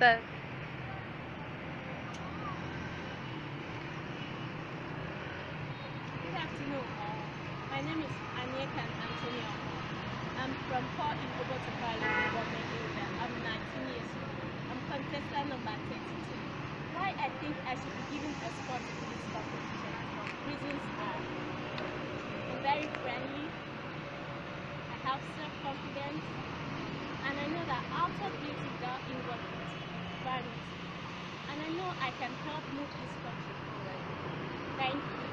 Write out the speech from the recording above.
Start. Good afternoon, all. My name is Aniekan Anthonia. I'm from Umoh government area. I'm 19 years old. I'm contestant number 32. Why I think I should be given a spot in this competition? Reasons are: I'm very friendly, I have self-confidence, and I know that outer beauty without inward beauty is vanity. And I know I can help move this country forward. Thank you.